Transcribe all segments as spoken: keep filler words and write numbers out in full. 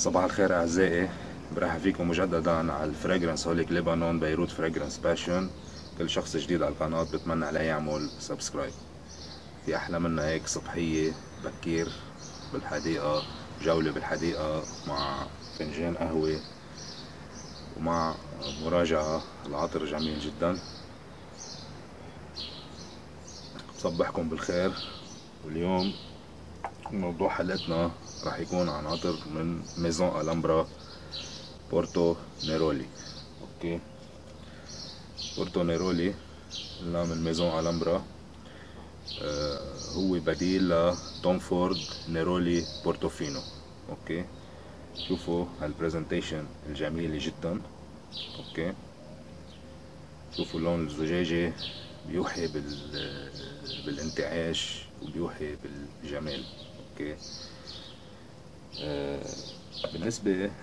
صباح الخير أعزائي، برحب فيكم مجددا على الفراجرنس هوليك لبنان بيروت فراجرنس باشن. كل شخص جديد على القناة بتمنى عليه يعمل سبسكرايب. في أحلى منا هيك صبحية بكير بالحديقة، جولة بالحديقة مع فنجان قهوة ومع مراجعة. العطر جميل جدا. بصبحكم بالخير. واليوم موضوع حلقتنا راح يكون عن عطر من ميزون ألامبرا بورتو نيرولي. اوكي، بورتو نيرولي قلنا من ميزون ألامبرا. آه هو بديل لتوم فورد نيرولي بورتوفينو. اوكي، شوفوا هالبرزنتيشن الجميلة جدا. اوكي، شوفوا اللون الزجاجي بيوحي بال بالانتعاش وبيوحي بالجمال. اوكي، آه بالنسبة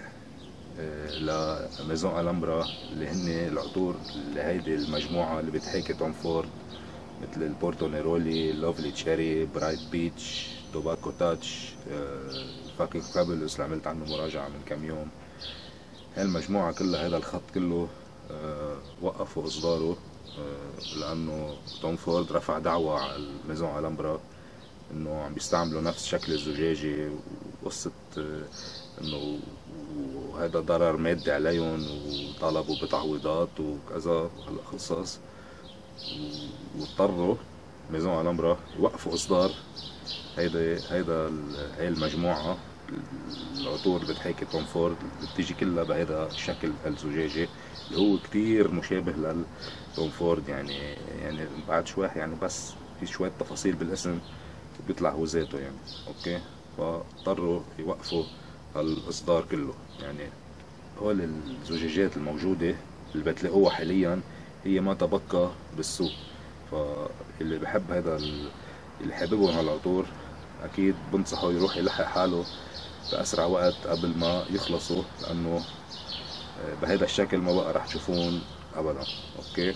لميزون ألامبرا اللي هن العطور اللي هيدي المجموعة اللي بتحاكي توم فورد، مثل البورتو نيرولي، لوفلي تشيري، برايت بيتش، توباكو تاتش، فاكينج فابولوس اللي عملت عنه مراجعة من كم يوم. هاي المجموعة كلها، هذا الخط كله وقفوا إصداره لأنه توم فورد رفع دعوة على الميزون ألامبرا إنه عم بيستعملوا نفس شكل الزجاجة، وقصة إنه وهذا ضرر مادي عليهم وطلبوا بتعويضات وكذا هالقصص، واضطروا ميزون ألامبرا يوقفوا إصدار هيدا هيدا هاي المجموعة العطور اللي بتحاكي توم فورد، اللي بتيجي كلها بهيدا الشكل الزجاجي اللي هو كتير مشابه للتوم فورد. يعني يعني بعد شوي يعني بس في شوية تفاصيل بالاسم بيطلع هو ذاته يعني. اوكي، فاضطروا يوقفوا هالاصدار كله. يعني هول الزجاجات الموجودة اللي بتلاقوها حاليا هي ما تبقى بالسوق. فاللي بحب هذا اللي حاببهم هالعطور اكيد بنصحه يروح يلحق حاله باسرع وقت قبل ما يخلصوا، لانه بهذا الشكل ما بقى راح تشوفون ابدا. اوكي،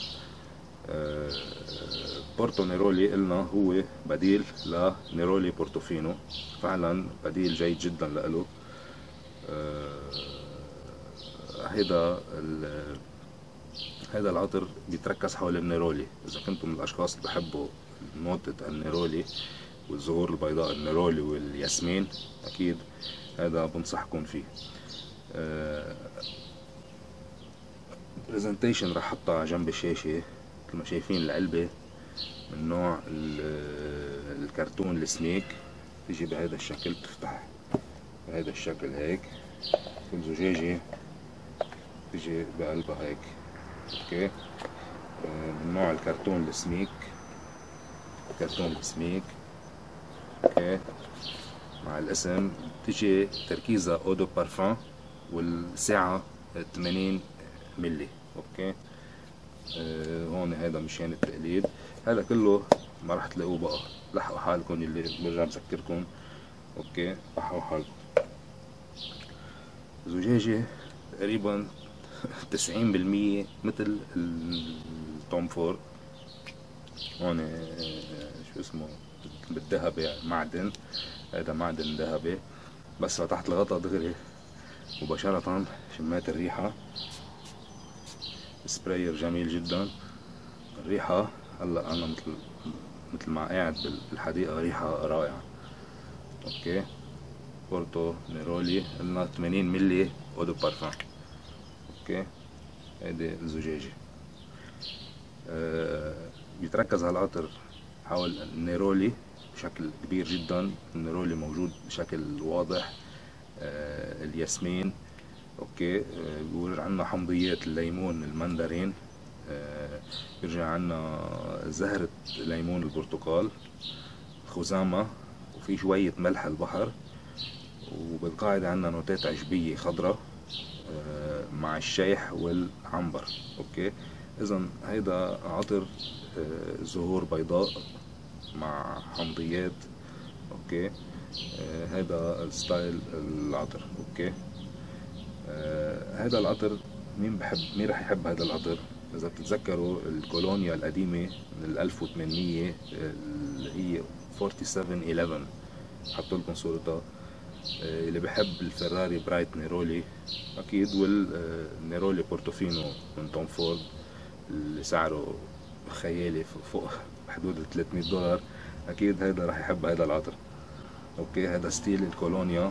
بورتو نيرولي قلنا هو بديل لنيرولي بورتوفينو، فعلا بديل جيد جدا له. هيدا هيدا العطر بيتركز حول النيرولي. اذا كنتم من الاشخاص اللي بحبوا نوتة النيرولي والزهور البيضاء، النيرولي والياسمين، اكيد هذا بنصحكم فيه. برزنتيشن راح احطها على جنب الشاشة. مثل ما شايفين العلبة من نوع الكرتون السنيك، تيجي بهذا الشكل، بتفتح بهذا الشكل هيك. كل زجاجة تيجي بقلبها هيك. اوكي، من نوع الكرتون السميك، كرتون السميك. اوكي، مع الاسم تيجي تركيزها اودو بارفان، والسعة ثمانين ملي. اوكي، آه هون هذا مشان التقليد. هذا كله ما راح تلاقوه بقى، لحقوا حالكم اللي برجع بذكركم. اوكي، لحقوا حالكم. زجاجة تقريبا تسعين بالمية مثل التوم فورد. هون شو اسمه بالذهبي معدن، هذا معدن ذهبي. بس فتحت الغطا دغري مباشرة شميت الريحة. سبراير جميل جدا. الريحة هلا انا مثل مثل ما قاعد بالحديقة، ريحة رائعة. اوكي، بورتو نيرولي قلنا ثمانين ملي اودو بارفان. اوكي، هيدي الزجاجة. أه بيتركز هالعطر حول النيرولي بشكل كبير جدا. النيرولي موجود بشكل واضح. أه الياسمين. اوكي، أه بيورجع عنا حمضيات الليمون المندرين. أه بيرجع عنا زهرة ليمون البرتقال، خزامة، وفي شوية ملح البحر، وبالقاعدة عنا نوتات عشبية خضراء مع الشيح والعنبر. اوكي، اذا هيدا عطر زهور بيضاء مع حمضيات. اوكي، هيدا الستايل العطر. اوكي، هيدا العطر مين بحب مين رح يحب هيدا العطر؟ اذا بتتذكروا الكولونيا القديمة من ألف وثمانمية اللي هي سبعة وأربعين إحدى عشر، حطوا لكم صورتها. اللي بحب الفيراري برايت نيرولي اكيد، والنيرولي بورتوفينو من توم فورد اللي سعره خيالي فوق حدود ثلاثمية دولار، اكيد هيدا راح يحب هيدا العطر. اوكي، هذا ستيل الكولونيا،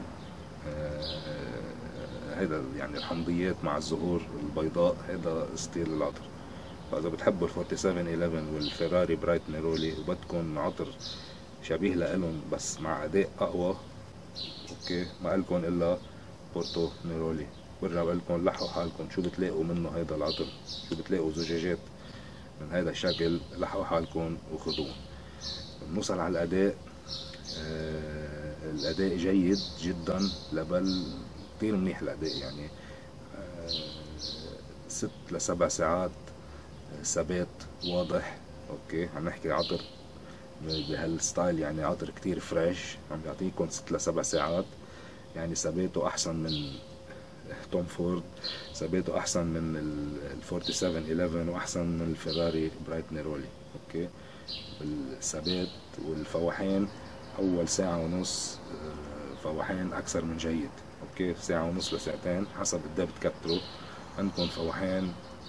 هيدا يعني الحمضيات مع الزهور البيضاء، هيدا ستيل العطر. فاذا بتحبوا ال سبعة إحدى عشر والفيراري برايت نيرولي وبدكم عطر شبيه لإلهم بس مع اداء اقوى، اوكي، ما إلكن الا بورتو نيرولي. برجع بقلكن لحقوا حالكم شو بتلاقوا منه هيدا العطر، شو بتلاقوا زجاجات من هيدا الشكل، لحقوا حالكم وخدوه. بنوصل على الاداء. آه الاداء جيد جدا، لبل كتير منيح الاداء، يعني آه ست لسبع ساعات ثبات واضح. اوكي، عم نحكي عطر بهالستايل، يعني عطر كتير فريش، عم بيعطيكم ست لسبع ساعات، يعني ثباته احسن من توم فورد، ثباته احسن من ال سبعة إحدى عشر واحسن من الفيراري برايت نيرولي. اوكي، الثبات والفواحين اول ساعة ونص فواحين اكثر من جيد. اوكي، ساعة ونص لساعتين حسب قد ايه بتكتروا عندكم فواحين،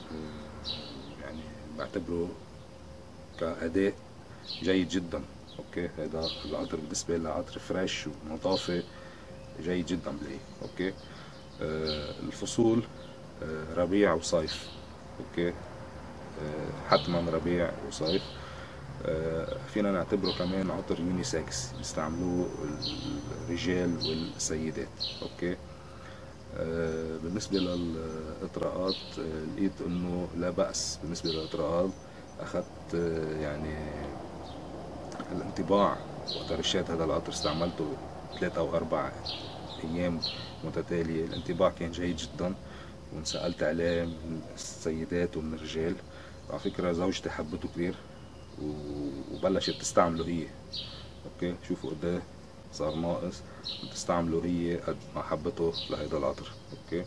يعني بعتبره كأداء جيد جدا. اوكي، هذا العطر بالنسبة لعطر فريش ونظافة جيد جدا بلاقيه. اوكي، آه الفصول آه ربيع وصيف. اوكي، آه حتما ربيع وصيف. آه فينا نعتبره كمان عطر يونيسكس، بيستعملوه الرجال والسيدات. اوكي، آه بالنسبة للإطراءات آه لقيت انه لا بأس. بالنسبة للإطراءات اخذت آه يعني الانطباع وقت رشيت هذا العطر، استعملته ثلاثة او اربع ايام متتالية، الانطباع كان جيد جدا، وانسألت عليه من السيدات ومن الرجال. على فكرة زوجتي حبته كثير وبلشت تستعمله هي. اوكي، شوفوا قد صار ناقص تستعمله هي قد ما حبته لهيدا العطر. اوكي،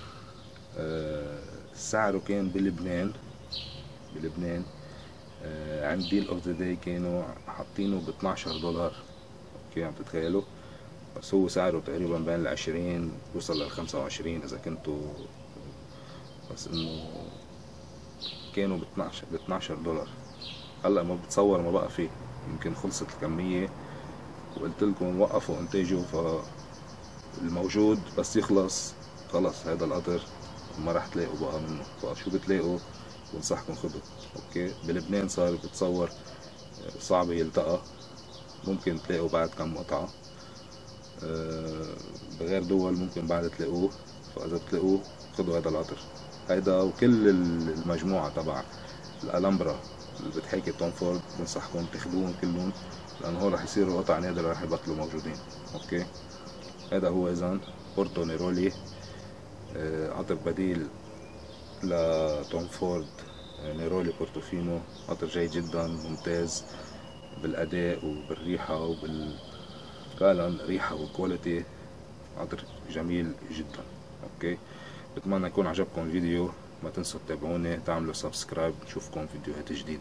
آه سعره كان بلبنان بلبنان آه عند ديل اوف ذا داي كانوا حاطينه ب اثناشر دولار. اوكي، عم تتخيلوا؟ بس هو سعره تقريبا بين العشرين يوصل للخمسة وعشرين اذا كنتوا، بس انه كانوا ب اثناشر دولار. هلا ما بتصور ما بقى فيه، يمكن خلصت الكمية وقلت لكم وقفوا انتاجه، فالموجود بس يخلص خلص هذا القطر ما راح تلاقوا بقى منه. فشو بتلاقوا بنصحكم خدوا. اوكي، بلبنان صار بتصور صعب يلتقى، ممكن تلاقوا بعد كم قطعة، بغير دول ممكن بعد تلاقوه. فاذا بتلاقوه خدوا هذا العطر، هيدا وكل المجموعة تبع الألمبرا اللي بتحكي توم فورد بنصحكم تاخدوهم كلهم، لأنه هو رح يصيروا قطع نادرة رح يبطلوا موجودين. اوكي، هذا هو إذن بورتو نيرولي، عطر بديل لتوم فورد نيرولي بورتوفينو. عطر جيد جدا، ممتاز بالأداء وبالريحة وبال فعلا ريحة وكواليتي، عطر جميل جدا. اوكي، بتمنى يكون عجبكم الفيديو، ما تنسوا تتابعوني، تعملوا سبسكرايب، نشوفكم فيديوهات جديدة.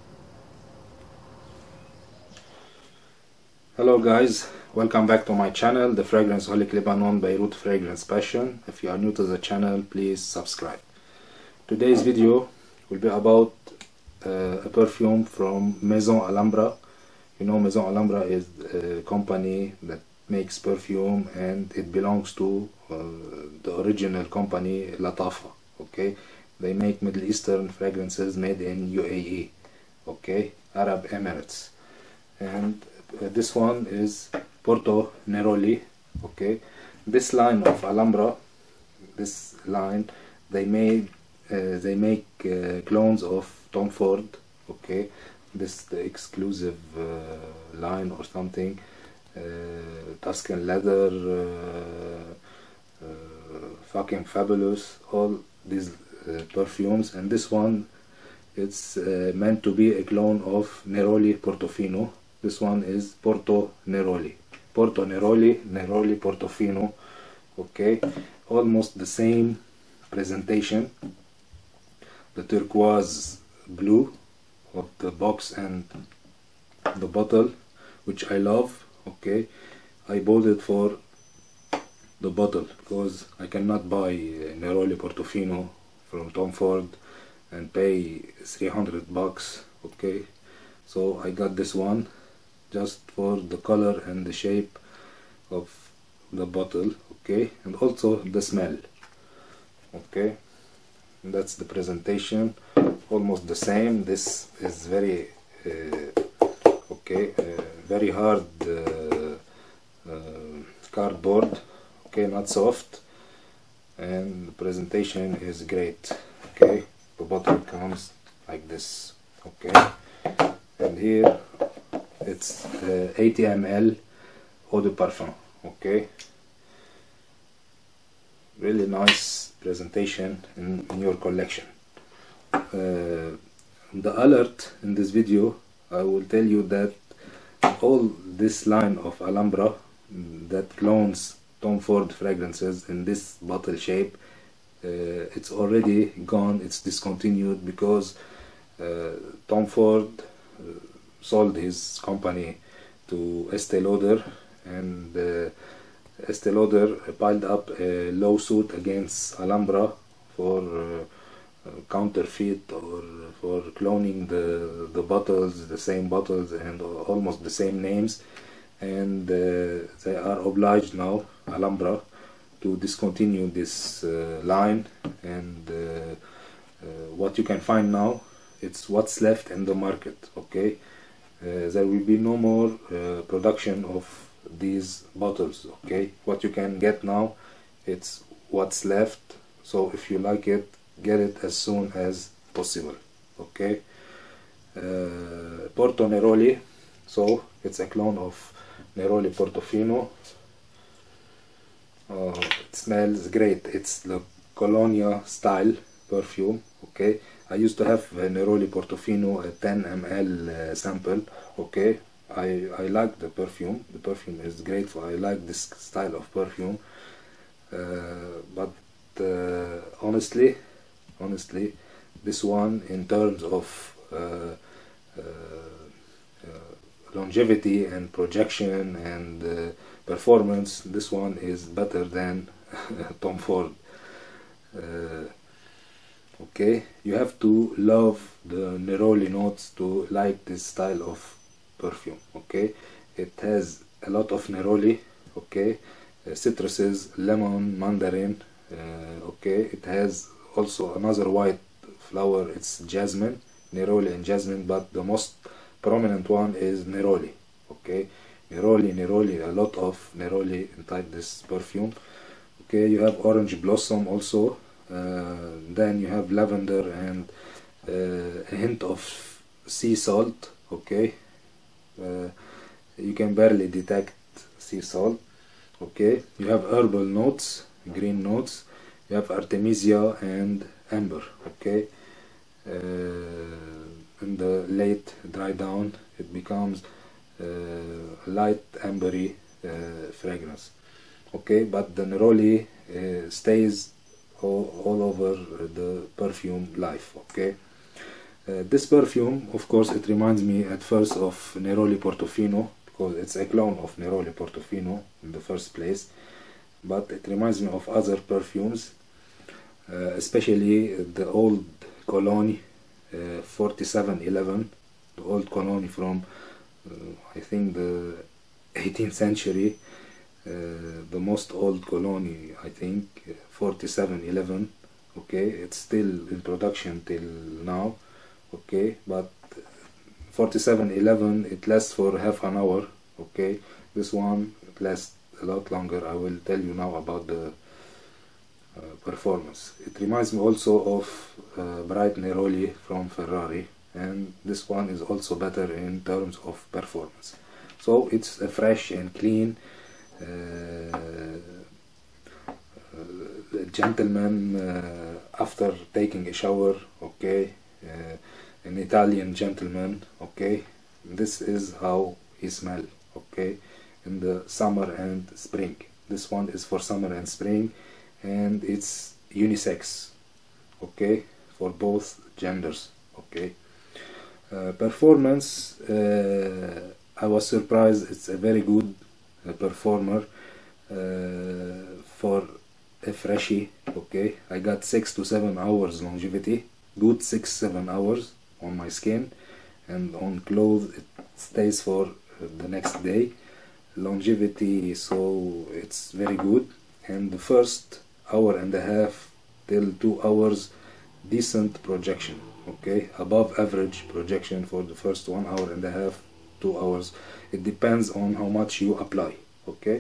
Hello guys, welcome back to my channel, the Fragrance Holic Lebanon Beirut Fragrance Passion. If you are new to the channel, please subscribe. Today's video will be about uh, a perfume from Maison Alhambra. You know, Maison Alhambra is a company that makes perfume and it belongs to uh, the original company Latafa. Okay, they make Middle Eastern fragrances made in U A E, okay, Arab Emirates. And uh, this one is Porto Neroli. Okay, this line of Alhambra, this line, they made uh, they make uh, clones of Tom Ford. Okay, this is the exclusive uh, line or something, uh, Tuscan leather, uh, uh, fucking fabulous, all these uh, perfumes. And this one, it's uh, meant to be a clone of Neroli Portofino. This one is Porto Neroli, Porto Neroli, Neroli Portofino. Okay, almost the same presentation, the turquoise blue of the box and the bottle, which I love. Okay, I bought it for the bottle, because I cannot buy Neroli Portofino from Tom Ford and pay three hundred bucks. Okay, so I got this one just for the color and the shape of the bottle. Okay, and also the smell. Okay, and that's the presentation, almost the same. This is very uh, okay, uh, very hard uh, uh, cardboard. Okay, not soft, and the presentation is great. Okay, the bottle comes like this. Okay, and here it's uh, eighty milliliters eau de parfum. Okay, really nice presentation in, in your collection. Uh, the alert in this video, I will tell you that all this line of Alhambra that clones Tom Ford fragrances in this bottle shape, uh, it's already gone, it's discontinued, because uh, Tom Ford uh, sold his company to Estee Lauder, and uh, Estee Lauder piled up a lawsuit against Alhambra for uh, uh, counterfeit or for cloning the, the bottles, the same bottles and almost the same names, and uh, they are obliged now, Alhambra, to discontinue this uh, line, and uh, uh, what you can find now, it's what's left in the market. Okay, uh, there will be no more uh, production of these bottles. Okay, what you can get now, it's what's left, so if you like it, get it as soon as possible. Okay, uh, Porto Neroli, so it's a clone of Neroli Portofino. Uh, it smells great. It's the Colonia style perfume. Okay, I used to have a Neroli Portofino, a ten milliliters uh, sample. Okay, I, I like the perfume. The perfume is great. For I like this style of perfume. Uh, but uh, honestly, honestly, this one, in terms of uh, uh, uh, longevity and projection and uh, performance, this one is better than Tom Ford. Uh, okay, you have to love the Neroli notes to like this style of perfume. Okay, it has a lot of Neroli. Okay, uh, citruses, lemon, mandarin. Uh, okay, it has also another white flower, it's jasmine, Neroli and jasmine, but the most prominent one is Neroli. Okay, Neroli, Neroli, a lot of Neroli inside this perfume. Okay, you have orange blossom also, uh, then you have lavender and uh, a hint of sea salt. Okay, uh, you can barely detect sea salt. Okay, you have herbal notes, green notes, you have artemisia and amber. Okay, uh, in the late dry down it becomes uh, light ambery uh, fragrance. Okay, but the Neroli uh, stays all, all over the perfume life. Okay, uh, this perfume, of course, it reminds me at first of Neroli Portofino, because it's a clone of Neroli Portofino in the first place, but it reminds me of other perfumes, uh, especially the old Cologne uh, forty-seven eleven, the old Cologne from uh, I think the eighteenth century, uh, the most old Cologne, I think, forty-seven eleven. Okay, it's still in production till now. Okay, but forty-seven eleven, it lasts for half an hour. Okay, this one it lasts a lot longer. I will tell you now about the uh, performance. It reminds me also of uh, Bright Neroli from Ferrari, and this one is also better in terms of performance. So it's a fresh and clean uh, uh, gentleman uh, after taking a shower. Okay, uh, an Italian gentleman. Okay, this is how he smells. Okay, in the summer and spring. This one is for summer and spring, and it's unisex. Okay, for both genders. Okay, uh, performance, uh, I was surprised. It's a very good uh, performer. Uh, for a freshie. Okay, I got six to seven hours longevity, good six seven hours on my skin, and on clothes it stays for the next day. Longevity, so it's very good. And the first hour and a half till two hours, decent projection. Okay, above average projection for the first one hour and a half, two hours. It depends on how much you apply. Okay,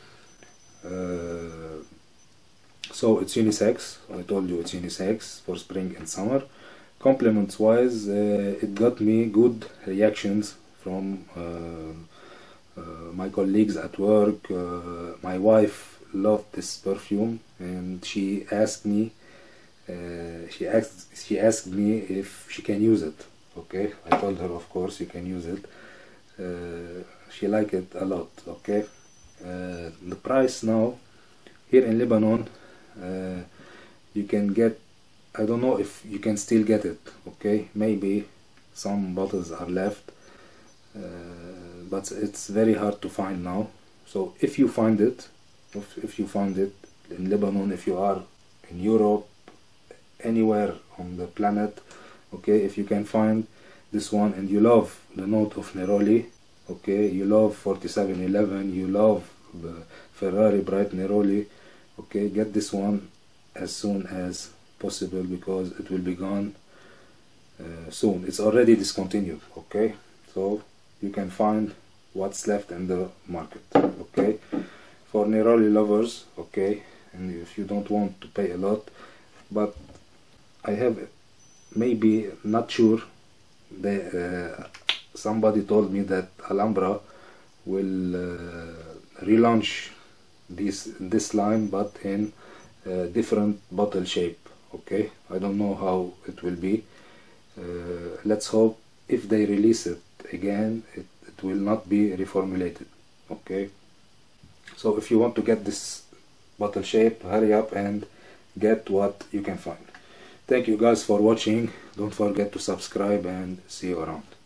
uh, so it's unisex. I told you it's unisex for spring and summer. Compliments wise, uh, it got me good reactions from uh, uh, my colleagues at work. Uh, my wife loved this perfume, and she asked me uh, she asked she asked me if she can use it. Okay, I told her of course you can use it. Uh, she liked it a lot. Okay, uh, the price now here in Lebanon, uh, you can get, I don't know if you can still get it. Okay, maybe some bottles are left, uh, but it's very hard to find now. So if you find it, if, if you find it in Lebanon, if you are in Europe, anywhere on the planet, okay, if you can find this one and you love the note of Neroli, okay, you love forty-seven eleven, you love the Ferrari Bright Neroli, okay, get this one as soon as possible because it will be gone uh, soon. It's already discontinued. Okay, so you can find what's left in the market. Okay, for Neroli lovers, okay, and if you don't want to pay a lot, but I have, maybe, not sure, they, uh, somebody told me that Alhambra will uh, relaunch this this line but in uh, different bottle shape. Okay, I don't know how it will be. Uh, let's hope if they release it again, it, it will not be reformulated. Okay, so if you want to get this bottle shape, hurry up and get what you can find. Thank you guys for watching. Don't forget to subscribe and see you around.